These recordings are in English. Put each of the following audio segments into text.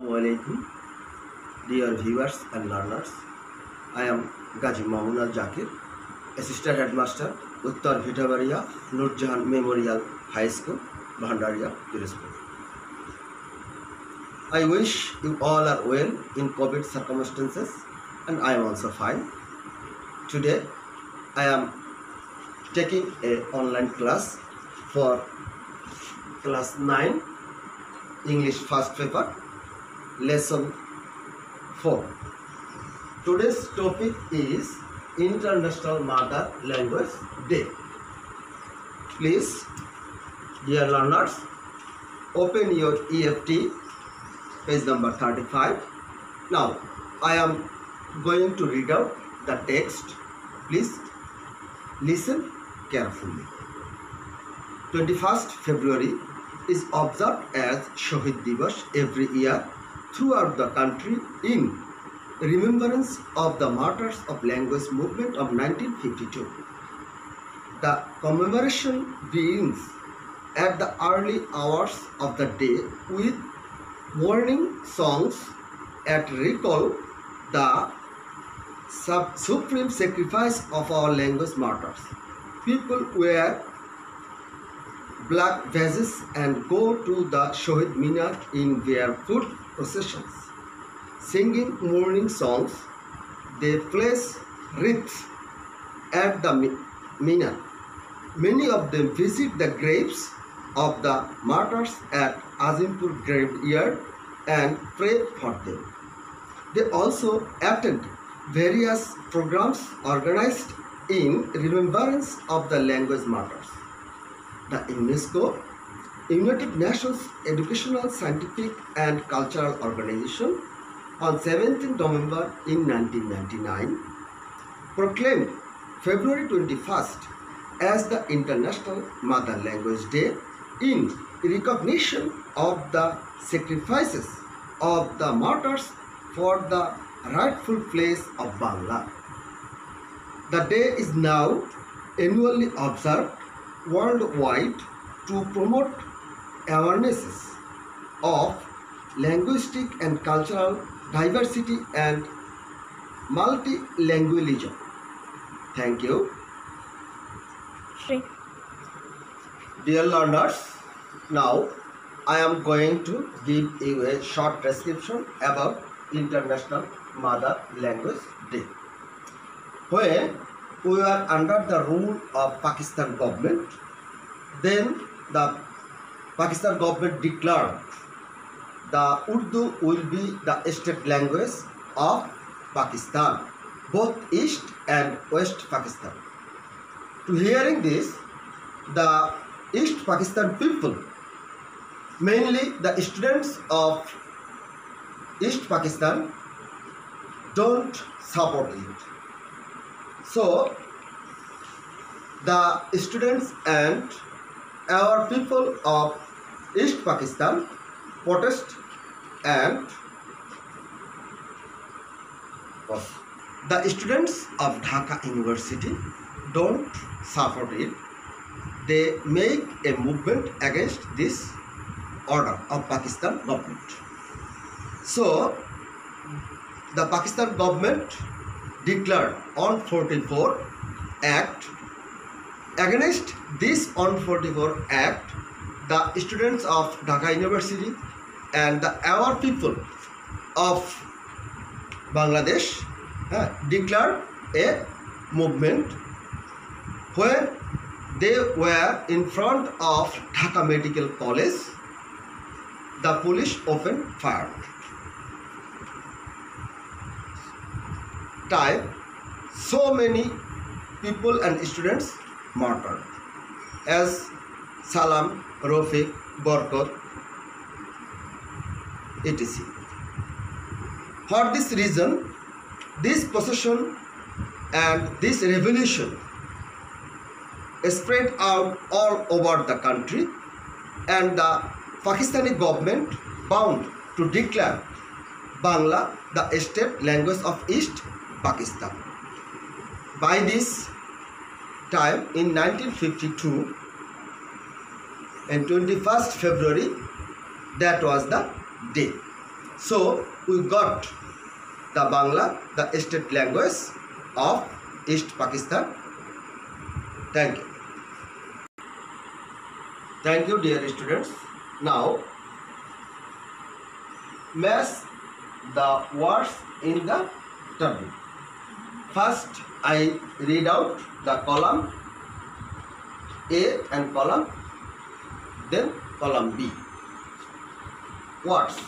Assalamualaikum, dear viewers and learners. I am Gaji Mamunal Zakir, Assistant Headmaster, Uttar Bhitabaria, Nurjahan Memorial High School, Bhandaria, Pirospur. I wish you all are well in COVID circumstances, and I am also fine. Today, I am taking an online class for class 9 English first paper, lesson 4. Today's topic is International Mother Language Day. Please, dear learners, open your EFT page number 35. Now, I am going to read out the text. Please listen carefully. 21st February is observed as Shohid Divas every year throughout the country in remembrance of the martyrs of language movement of 1952. The commemoration begins at the early hours of the day with warning songs that recall the supreme sacrifice of our language martyrs. People wear black badges and go to the Shohid Minar in barefoot processions. Singing mourning songs, they place wreaths at the Minar. Many of them visit the graves of the martyrs at Azimpur graveyard and pray for them. They also attend various programs organized in remembrance of the language martyrs. The UNESCO, United Nations Educational, Scientific and Cultural Organization, on 17th November in 1999, proclaimed February 21st as the International Mother Language Day in recognition of the sacrifices of the martyrs for the rightful place of Bangla. The day is now annually observed worldwide to promote awarenesses of linguistic and cultural diversity and multilingualism. Thank you. Dear learners, now I am going to give you a short description about International Mother Language Day. When we were under the rule of Pakistan government, then the Pakistan government declared the Urdu will be the state language of Pakistan, both East and West Pakistan. To hearing this, the East Pakistan people, mainly the students of East Pakistan, don't support it. So, the students and our people of East Pakistan protest and the students of Dhaka University don't support it. They make a movement against this order of Pakistan government. So, the Pakistan government declared on 44 Act. Against this on 44 Act, the students of Dhaka University and our people of Bangladesh declared a movement. When they were in front of Dhaka Medical College, the police opened fire. So many people and students martyred, as Salam, Rafiq, Barkat, etc. For this reason, this procession and this revolution spread out all over the country, and the Pakistani government bound to declare Bangla the state language of East Pakistan. By this time in 1952, and 21st February, that was the day. So we got the Bangla, the state language of East Pakistan. Thank you. Thank you, dear students. Now, match the words in the table. First, I read out the column A and column, then column B. Words.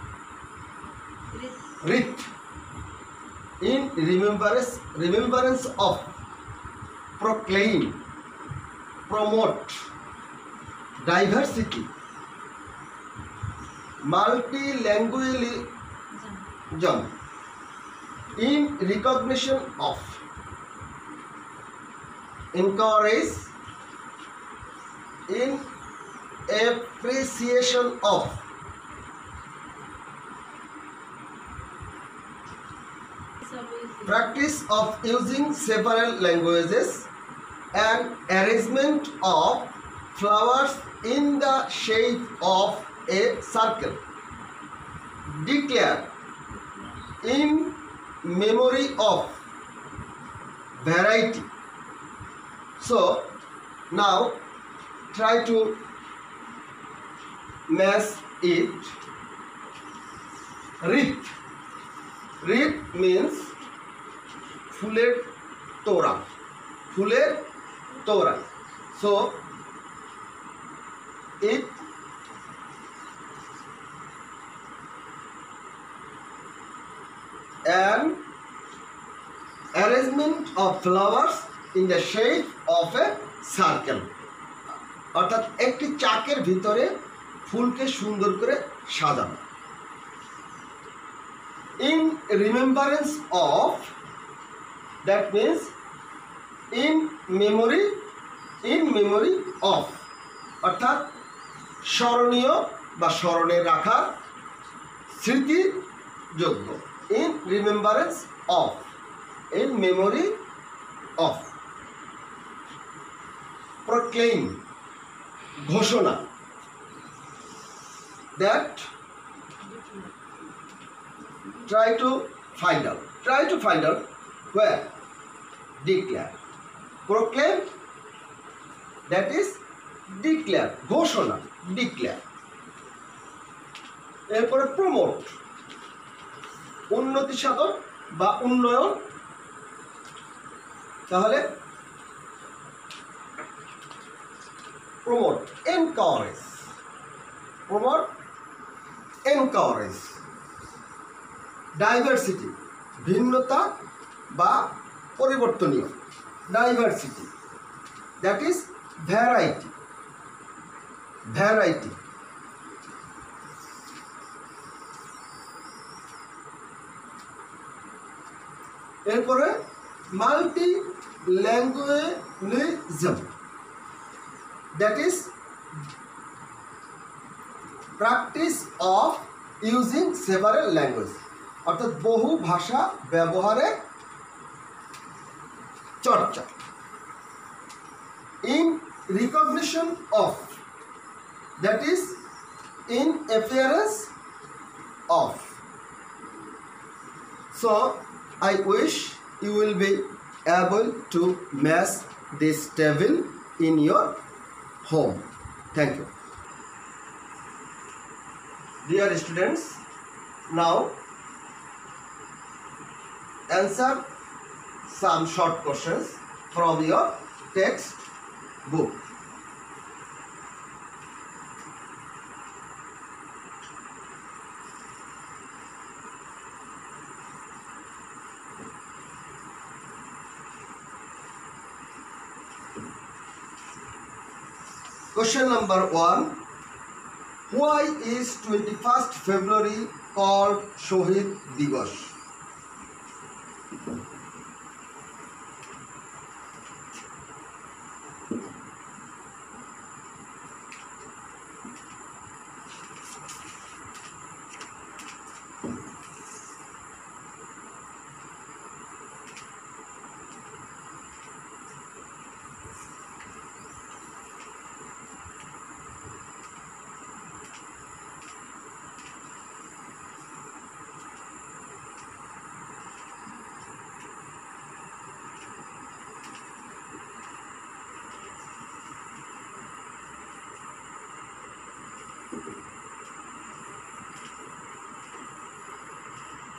Writ. In remembrance of, proclaim, promote, diversity, multilingualism, in recognition of, encourage, in appreciation of, practice of using several languages, and arrangement of flowers in the shape of a circle. Declare, in memory of, variety. So now try to match it. Wreath. Wreath means ফুলের তোড়া, ফুলের তোড়া. So it an arrangement of flowers in the shape of a circle. অর্থাৎ একটি চাকের ভিতরে ফুলকে সুন্দর করে সাজানো. In remembrance of, that means in memory of, অর্থাৎ স্মরণীয় বা স্মরণে রাখার, স্মৃতিযোগ্য. In remembrance of, in memory of. Proclaim, ঘোষণা. That try to find out where. Declare. Proclaim, that is declare, ঘোষণা, declare. এরপরে প্রমোট, উন্নতি সাধন বা উন্নয়ন. তাহলে promote, encourage, promote, encourage. Diversity, ভিন্নতা বা পরিবর্তনীয়, diversity. That is variety, variety. এরপরে multi lingualism, that is practice of using several language, অর্থাৎ বহু ভাষা ব্যবহারে চর্চা. In recognition of, that is in appearance of. So I wish you will be able to match this table in your home. Thank you. Dear students, now answer some short questions from your text book. Question number 1. Why is 21st February called Shohid Divas?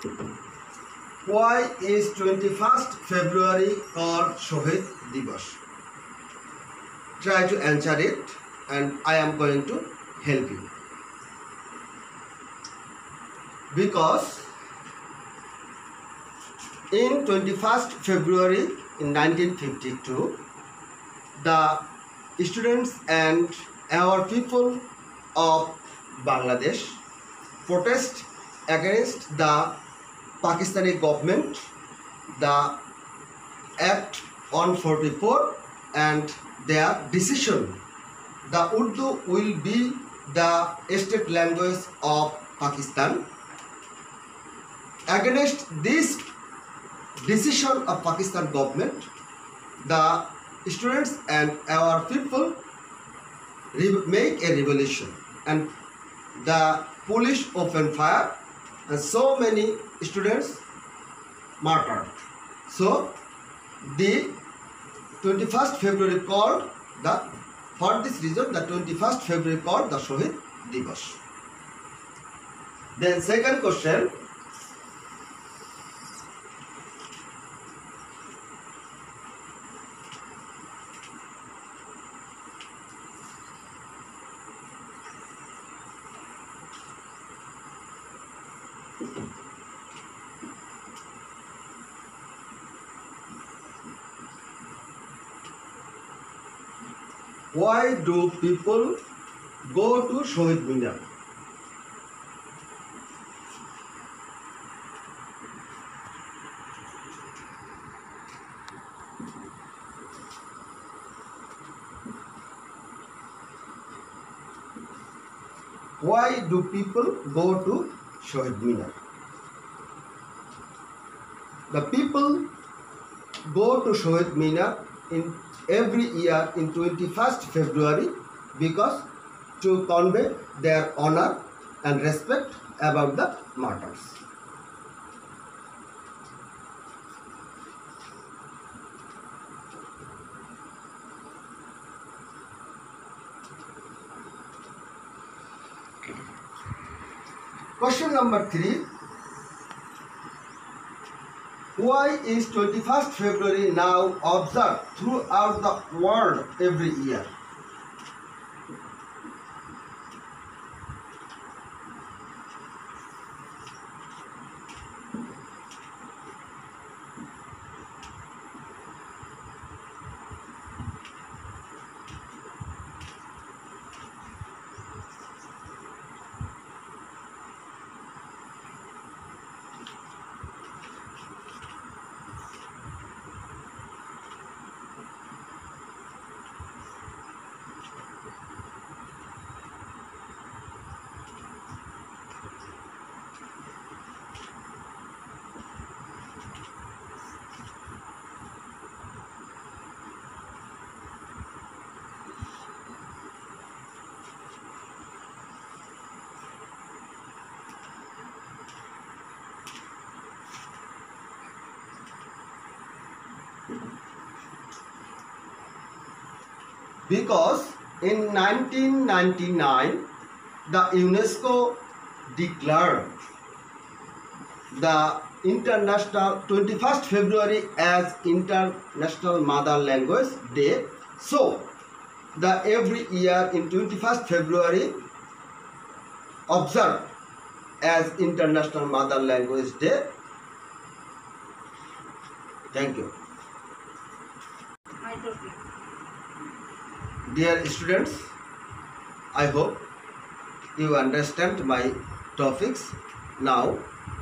Why is 21st February called Shohid Divas? Try to answer it and I am going to help you. Because in 21st February in 1952, the students and our people of Bangladesh protest against the Pakistani government, the Act 144 and their decision. The Urdu will be the state language of Pakistan. Against this decision of Pakistan government, the students and our people make a revolution and the police open fire and so many students martyred. So the 21st February called for this reason the 21st February called the Shohid Divas. Then second question. Why do people go to Shohid Minar? Why do people go to Shohid Minar? The people go to Shohid Minar in every year in 21st February because to convey their honor and respect about the martyrs. Question number 3. Why is 21st February now observed throughout the world every year? Because in 1999 the UNESCO declared the international 21st February as International Mother Language Day. So the every year in 21st February observed as International Mother Language Day. Thank you. Dear students, I hope you understand my topics. Now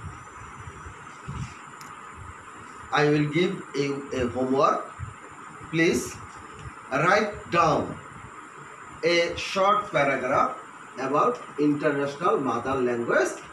I will give you a homework. Please write down a short paragraph about International Mother Language